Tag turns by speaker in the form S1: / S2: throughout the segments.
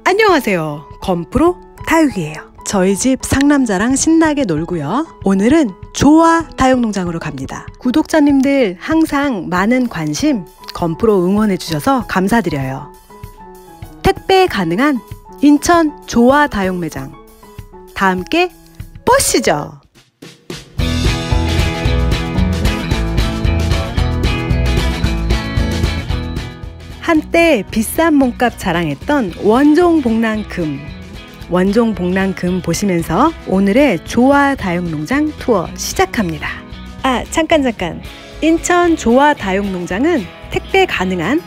S1: 안녕하세요. 건프로 다육이에요. 저희 집 상남자랑 신나게 놀고요. 오늘은 조화 다육농장으로 갑니다. 구독자님들 항상 많은 관심 건프로 응원해주셔서 감사드려요. 택배 가능한 인천 조화 다육매장 다 함께 보시죠. 한때 비싼 몸값 자랑했던 원종복랑금 보시면서 오늘의 조화 다육농장 투어 시작합니다. 잠깐 인천 조화 다육농장은 택배 가능한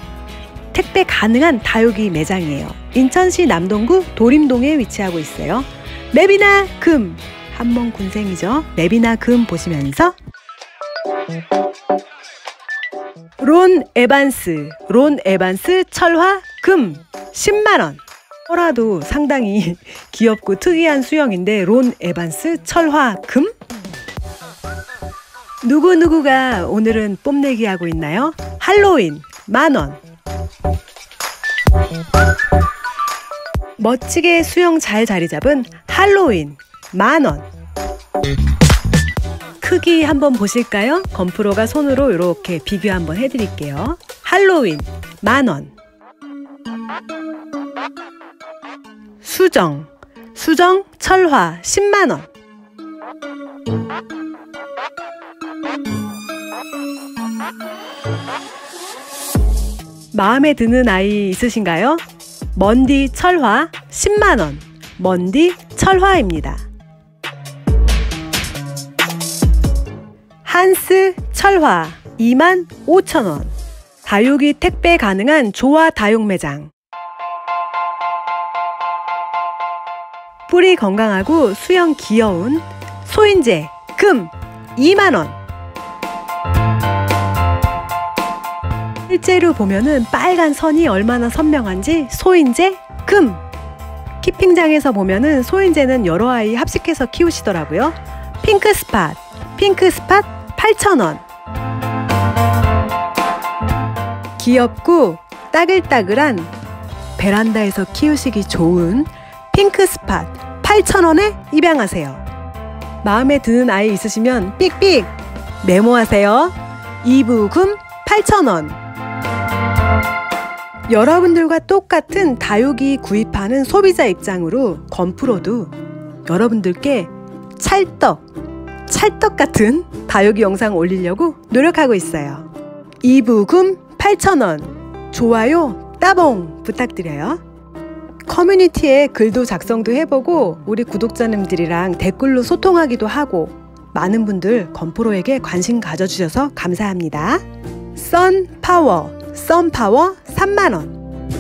S1: 다육이 매장이에요. 인천시 남동구 도림동에 위치하고 있어요. 맵이나 금, 한번 군생이죠. 맵이나 금 보시면서 론 에반스 철화 금 10만원. 호라도 상당히 귀엽고 특이한 수영인데 론 에반스 철화 금? 누구가 오늘은 뽐내기 하고 있나요? 할로윈 만원. 멋지게 수영 잘 자리 잡은 할로윈 만원. 크기 한번 보실까요? 건프로가 손으로 이렇게 비교 한번 해드릴게요. 할로윈 만원. 수정 철화 10만원. 마음에 드는 아이 있으신가요? 먼디 철화 10만원. 먼디 철화입니다. 한스 철화 25,000원. 다육이 택배 가능한 조화 다육매장. 뿌리 건강하고 수영 귀여운 소인재 금 2만원. 실제로 보면은 빨간 선이 얼마나 선명한지 소인재 금. 키핑장에서 보면은 소인재는 여러 아이 합식해서 키우시더라고요. 핑크스팟 8,000원. 귀엽고 따글따글한 베란다에서 키우시기 좋은 핑크스팟 8,000원에 입양하세요. 마음에 드는 아이 있으시면 삑삑 메모하세요. 이부금 8,000원. 여러분들과 똑같은 다육이 구입하는 소비자 입장으로 건프로도 여러분들께 찰떡 같은 다육이 영상 올리려고 노력하고 있어요. 이부금 8,000원. 좋아요 따봉 부탁드려요. 커뮤니티에 글도 작성도 해보고 우리 구독자님들이랑 댓글로 소통하기도 하고 많은 분들 건프로에게 관심 가져주셔서 감사합니다. 썬파워 3만원.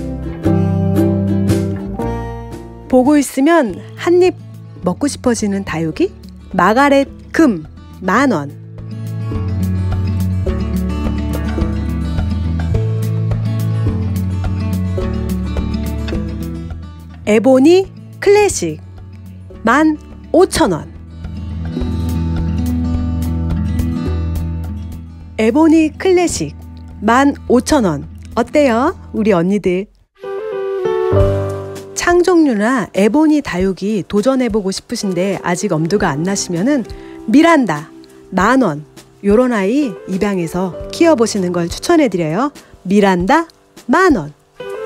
S1: 보고 있으면 한입 먹고 싶어지는 다육이 마가렛 금 만원. 에보니 클래식 15,000원. 에보니 클래식 15,000원. 어때요? 우리 언니들. 창종류나 에보니 다육이 도전해보고 싶으신데 아직 엄두가 안 나시면은 미란다 만원. 요런 아이 입양해서 키워보시는 걸 추천해드려요. 미란다 만원.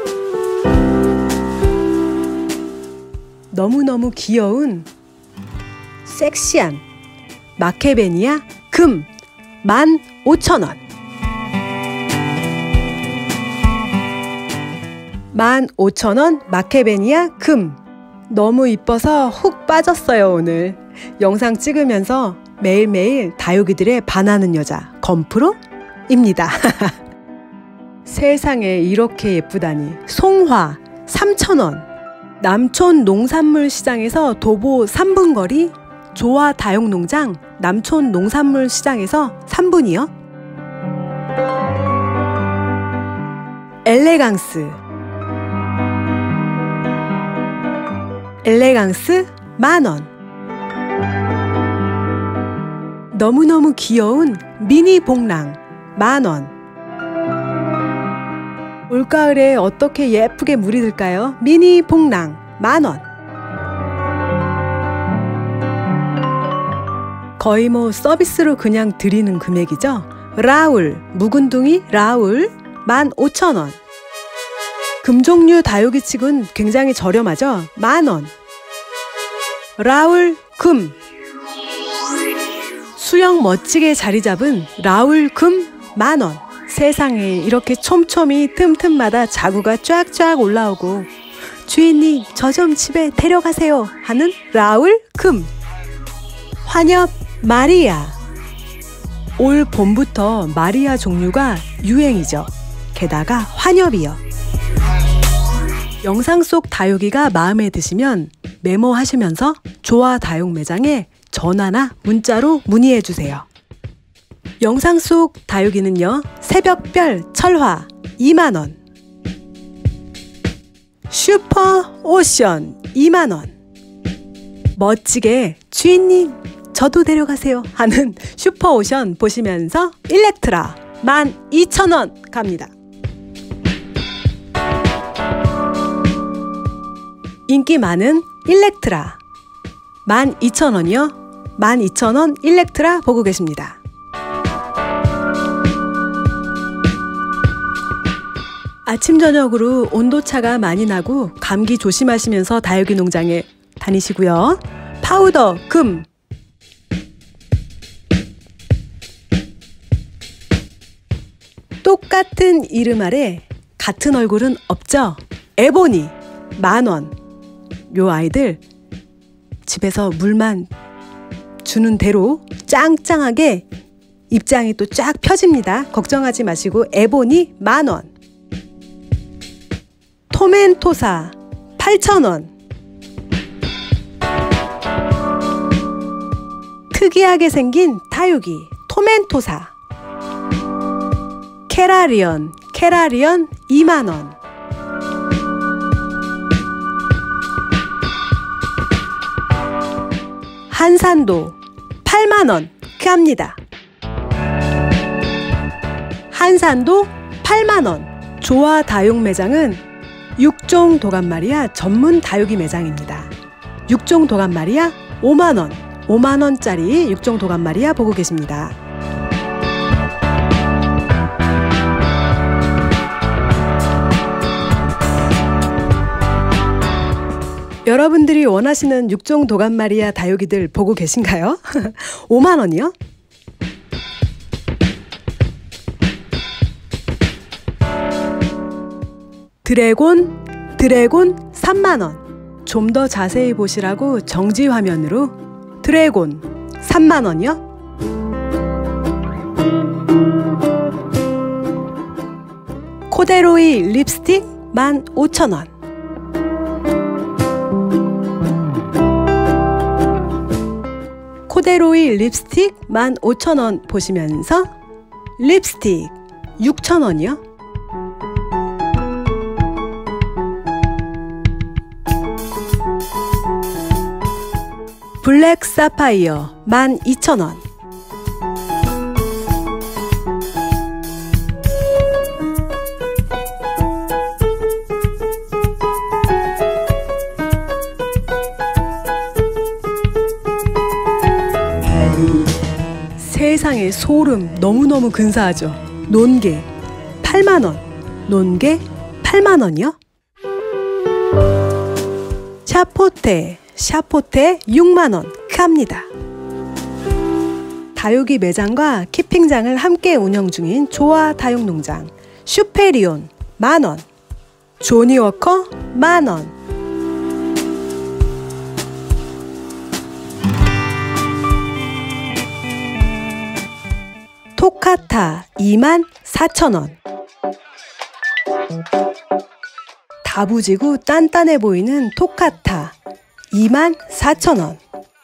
S1: 너무너무 귀여운 섹시한 마케베니아 금 15,000원. 15,000원 마케베니아 금. 너무 이뻐서 훅 빠졌어요. 오늘 영상 찍으면서 매일매일 다육이들의 반하는 여자 건프로입니다. 세상에 이렇게 예쁘다니. 송화 3,000원. 남촌 농산물 시장에서 도보 3분 거리 조화 다육농장 남촌 농산물 시장에서 3분이요. 엘레강스 만원. 너무너무 귀여운 미니 복랑 만원. 올가을에 어떻게 예쁘게 물이 들까요? 미니 봉랑 10,000원. 거의 뭐 서비스로 그냥 드리는 금액이죠. 라울 묵은둥이 라울 15,000원. 금종류 다육이치곤 굉장히 저렴하죠. 10,000원. 라울 금 수영 멋지게 자리 잡은 라울 금 10,000원. 세상에 이렇게 촘촘히 틈틈마다 자구가 쫙쫙 올라오고 주인님 저 좀 집에 데려가세요 하는 라울 금. 환엽 마리아. 올 봄부터 마리아 종류가 유행이죠. 게다가 환엽이요. 영상 속 다육이가 마음에 드시면 메모하시면서 조화 다육 매장에 전화나 문자로 문의해주세요. 영상 속 다육이는요. 새벽별 철화 20,000원. 슈퍼 오션 20,000원. 멋지게 주인님 저도 데려가세요 하는 슈퍼 오션 보시면서 일렉트라 12,000원 갑니다. 인기 많은 일렉트라 12,000원이요. 12,000원 일렉트라 보고 계십니다. 아침 저녁으로 온도차가 많이 나고 감기 조심하시면서 다육이 농장에 다니시고요. 파우더 금. 똑같은 이름 아래 같은 얼굴은 없죠. 에보니 10,000원. 요 아이들 집에서 물만 주는 대로 짱짱하게 입장이 또 쫙 펴집니다. 걱정하지 마시고 에보니 10,000원. 토멘토사 8,000원. 특이하게 생긴 다육이 토멘토사. 캐라리언 20,000원. 한산도 80,000원 합니다. 한산도 80,000원. 조화 다육 매장은 육종 도감마리아 전문 다육이 매장입니다. 육종 도감마리아 50,000원. 50,000원짜리 육종 도감마리아 보고 계십니다. 여러분들이 원하시는 육종 도감마리아 다육이들 보고 계신가요? 50,000원이요? 드래곤 30,000원. 좀 더 자세히 보시라고 정지 화면으로 드래곤 30,000원이요? 코데로이 립스틱 15,000원. 코데로이 립스틱 15,000원 보시면서 립스틱 6,000원이요? 블랙 사파이어 12,000원. 세상에 소름. 너무너무 근사하죠. 논개 80,000원. 논개 80,000원이요? 샤포테 60,000원 합니다. 다육이 매장과 키핑장을 함께 운영 중인 조화 다육농장. 슈페리온 10,000원. 조니워커 10,000원. 토카타 24,000원. 다부지고 단단해 보이는 토카타 24,000원.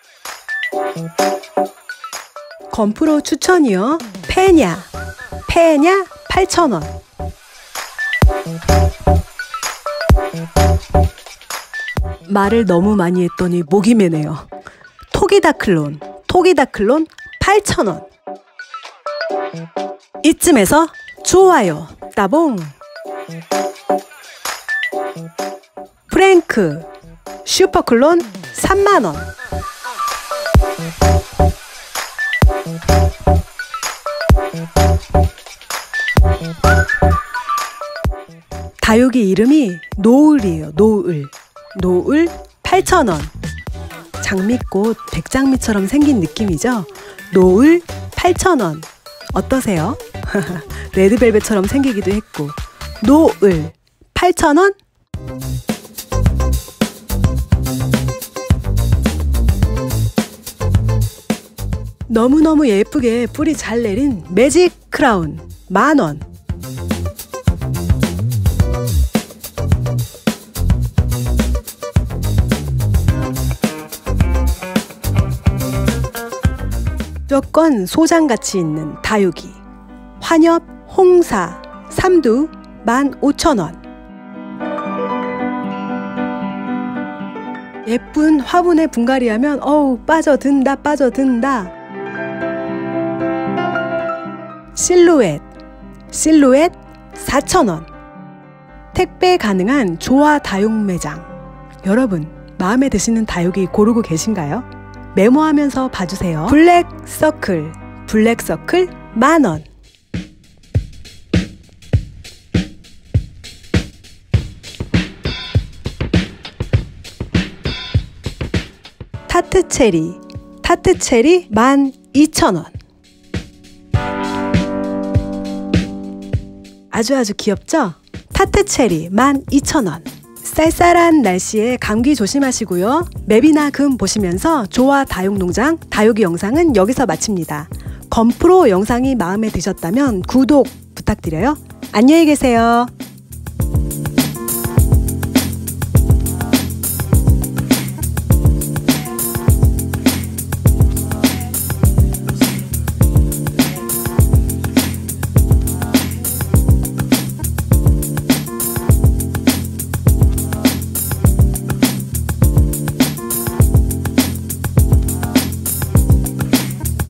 S1: 건프로 추천이요. 페냐 8,000원. 말을 너무 많이 했더니 목이 메네요. 토기다클론 8,000원. 이쯤에서 좋아요 따봉. 핑크 슈퍼클론 3만원. 다육이 이름이 노을이에요. 노을. 노을 8,000원. 장미꽃 백장미처럼 생긴 느낌이죠. 노을 8,000원. 어떠세요? 레드벨벳처럼 생기기도 했고. 노을 8,000원. 너무너무 예쁘게 뿌리 잘 내린 매직 크라운 10,000원. 무조건 소장가치 있는 다육이 환엽 홍사 삼두 15,000원. 예쁜 화분에 분갈이하면 어우 빠져든다 빠져든다. 실루엣 4,000원. 택배 가능한 조화 다육 매장. 여러분 마음에 드시는 다육이 고르고 계신가요? 메모하면서 봐주세요. 블랙서클 10,000원. 타트체리 12,000원. 아주 귀엽죠? 타트체리 12,000원. 쌀쌀한 날씨에 감기 조심하시고요. 맵이나 금 보시면서 조화 다육농장 다육이 영상은 여기서 마칩니다. 건프로 영상이 마음에 드셨다면 구독 부탁드려요. 안녕히 계세요.